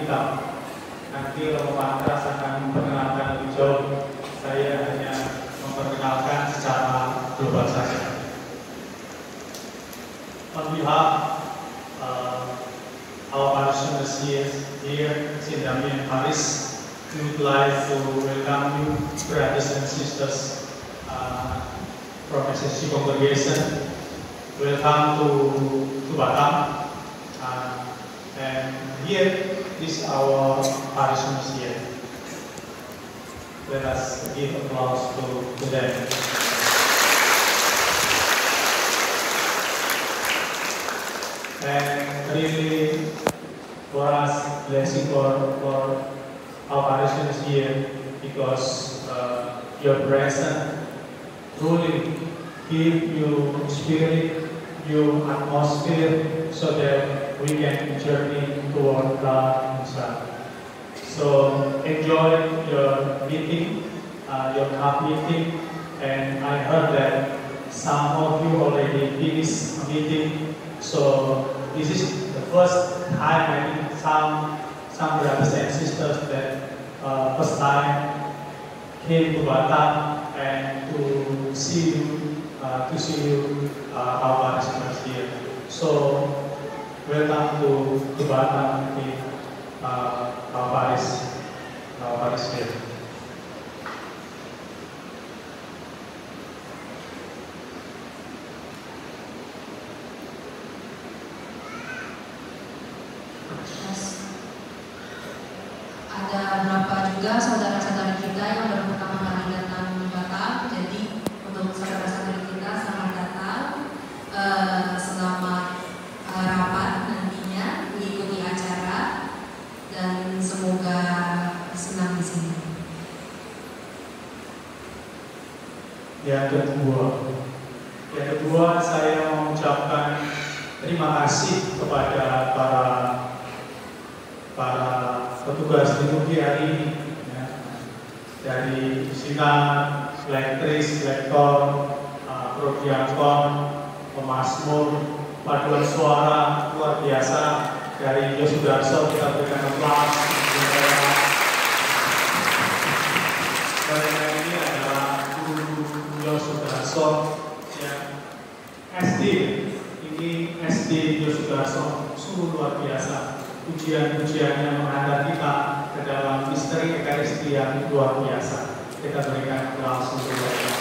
hitam. Nanti Romo Pantras akan memperkenalkan lebih jauh. Saya hanya memperkenalkan secara global saja. On behalf our parishioners here in Saint-Damien Paris, we would like to welcome you, brothers and sisters from SSG congregation. Welcome to Batam. And here is our parishioners here. Let us give applause to them. And really, for us, blessing for our parishioners here, because your presence truly give you spirit, you atmosphere, so that we can journey toward God Himself. So enjoy your meeting, your cup meeting, and I heard that some of you already finished meeting. So this is the first time I think some brothers and sisters that first time came to Batam and to see you our parishioners here. So welcome to Batam in our parish here. Ada beberapa juga saudara-saudara kita yang baru pertama kali datang di Batam. Jadi untuk saudara-saudara kita selamat datang, selamat rapat nantinya mengikuti acara dan semoga senang di sini. Yang kedua saya mengucapkan terima kasih kepada para petugas liturgi hari ini, ya, dari sinat, lektris, lektor, prodiakon, pemazmur, paduan suara luar biasa dari Yosudarso. Kita berikan aplaus. Mereka ini adalah guru Yosudarso yang SD. Ini SD Yosudarso, sungguh luar biasa. Pujian-pujiannya mengantar kita ke dalam misteri Ekaristi yang luar biasa. Kita berikan aplaus untuk mereka.